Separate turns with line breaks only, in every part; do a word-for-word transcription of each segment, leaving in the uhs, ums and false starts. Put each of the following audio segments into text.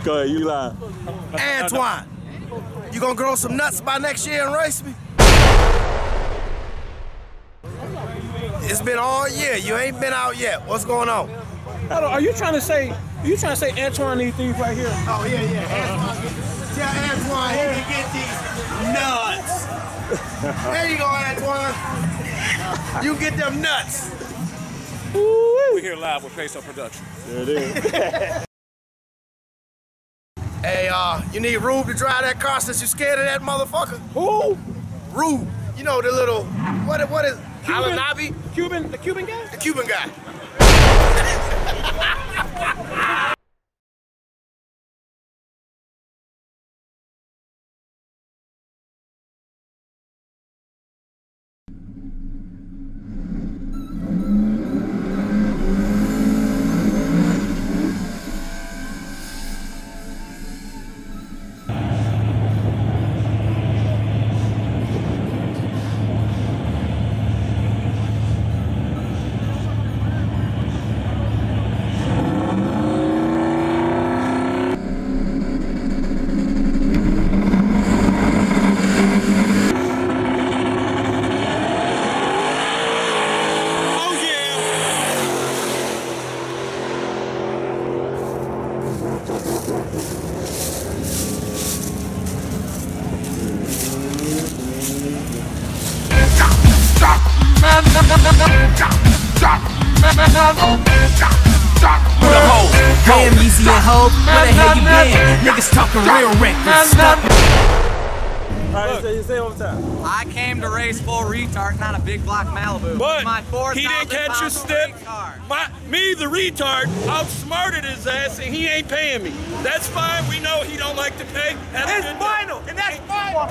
Go ahead, you live.
Antoine, you gonna grow some nuts by next year and race me? It's been all year. You ain't been out yet. What's going on?
Are you trying to say? Are you trying to say Antoine these things right here?
Oh yeah, yeah. Antoine, tell Antoine he can get these nuts. There you go, Antoine. You get them nuts.
We're here live with Payso Production.
There it is.
Hey, uh, you need Rube to drive that car since you scared of that motherfucker?
Who?
Rube. You know the little what? What is?
Cuban,
Alanabi?
Cuban, the Cuban guy?
The Cuban guy.
Damn, easy and hoe, where the hell you been? Niggas talking real reckless.
Alright, say, say one time.
I came to race full retard, not a big block Malibu.
But
my
he didn't catch his step. My, me, the retard, outsmarted his ass, and he ain't paying me. That's fine. We know he don't like to pay. That's
It's final, and that's final.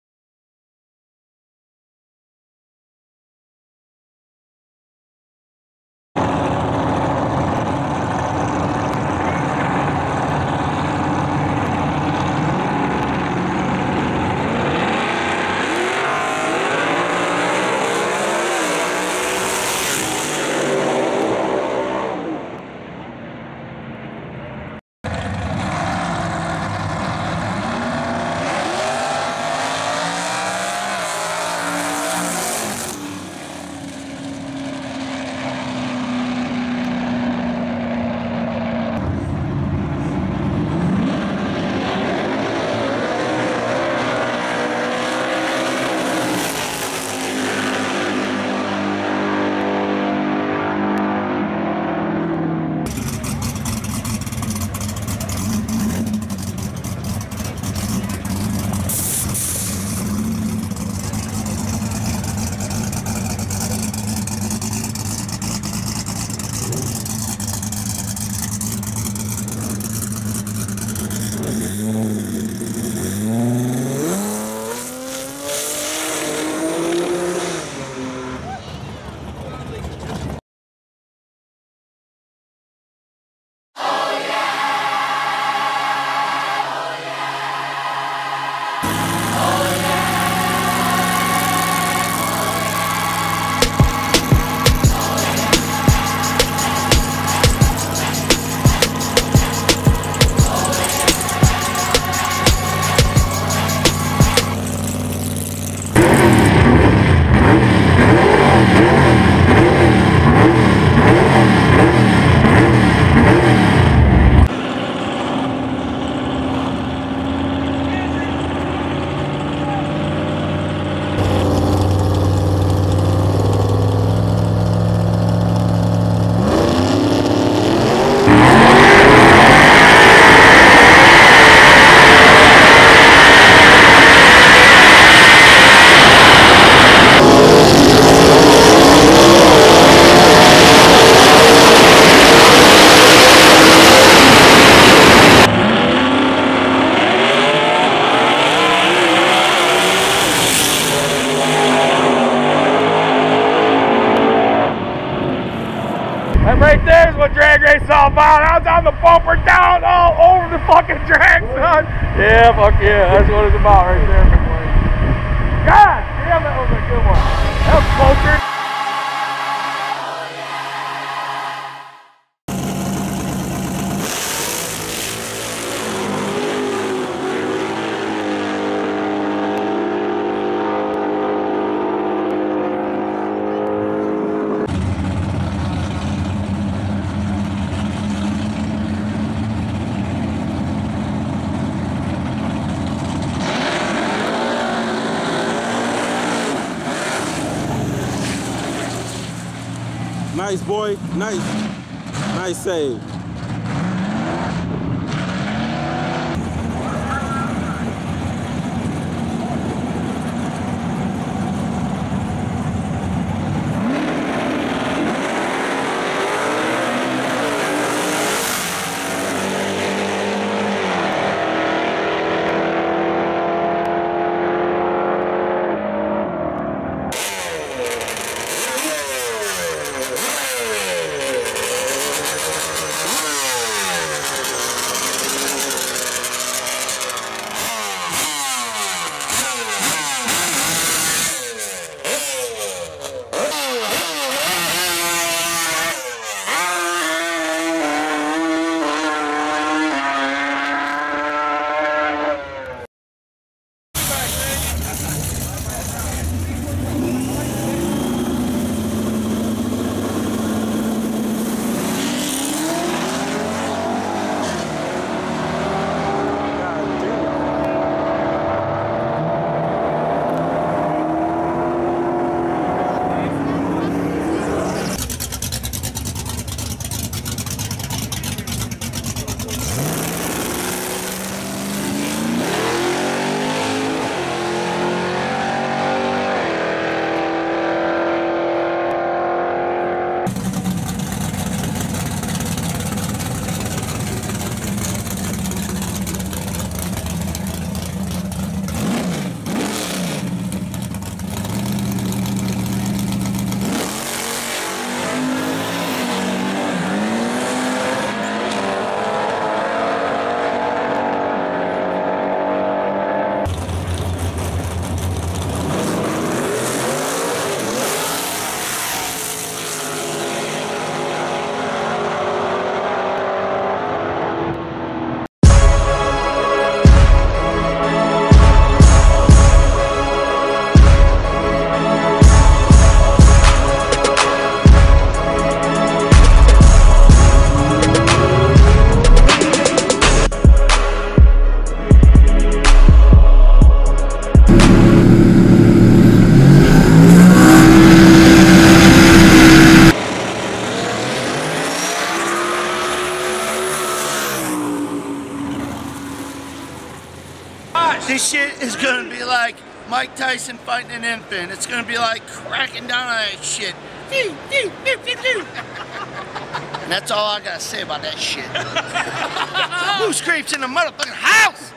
Right there is what drag race is all about. I was on the bumper down all over the fucking track, son. Yeah, fuck yeah, that's what it's about right there, my boy. God damn, that was a good one. That was closer.
Nice, boy. Nice. Nice save.
This shit is gonna be like Mike Tyson fighting an infant. It's gonna be like cracking down on that shit. And that's all I gotta say about that shit. Who scrapes in the motherfucking house?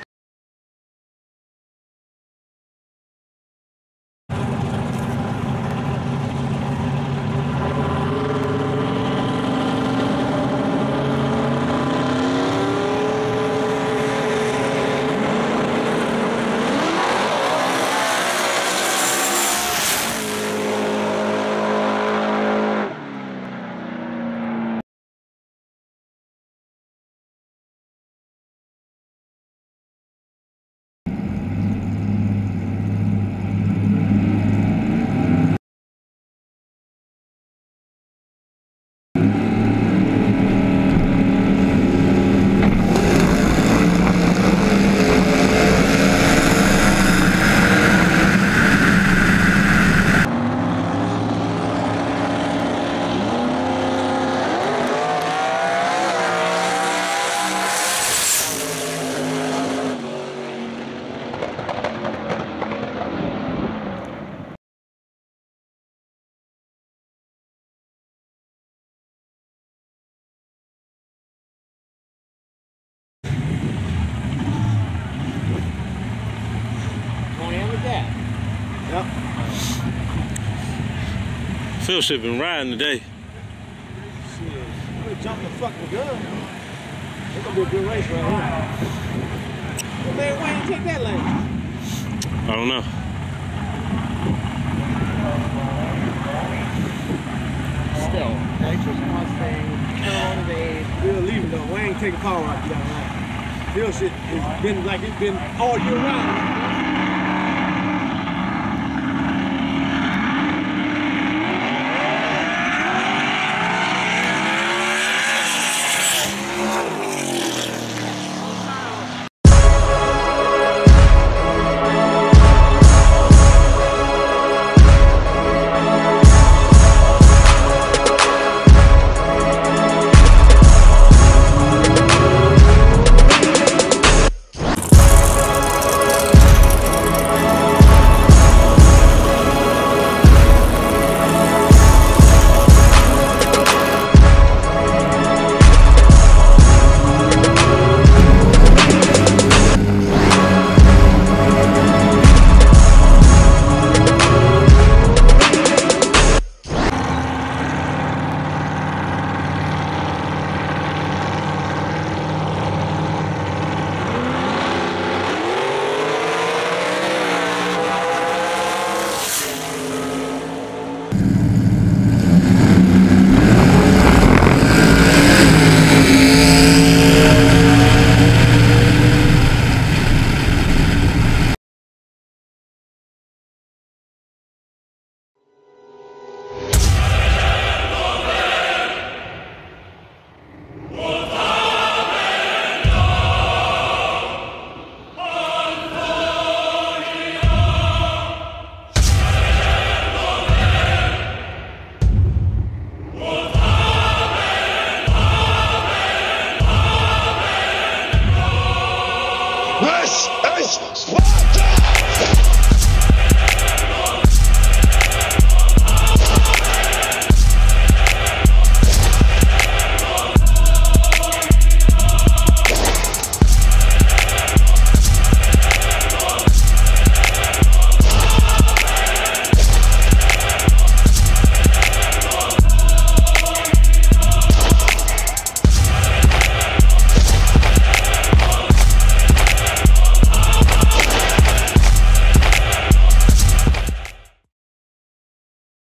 Yep. Phil should have been riding today.
Shit, I'm gonna jump the fucking gun. It's gonna be a good race right here. Well, man, why didn't you take that lane?
I don't know.
Still, nitrous Mustang, motivated. We'll leave it though. We ain't taking power out of that line. Phil shit has been like it's been all year round.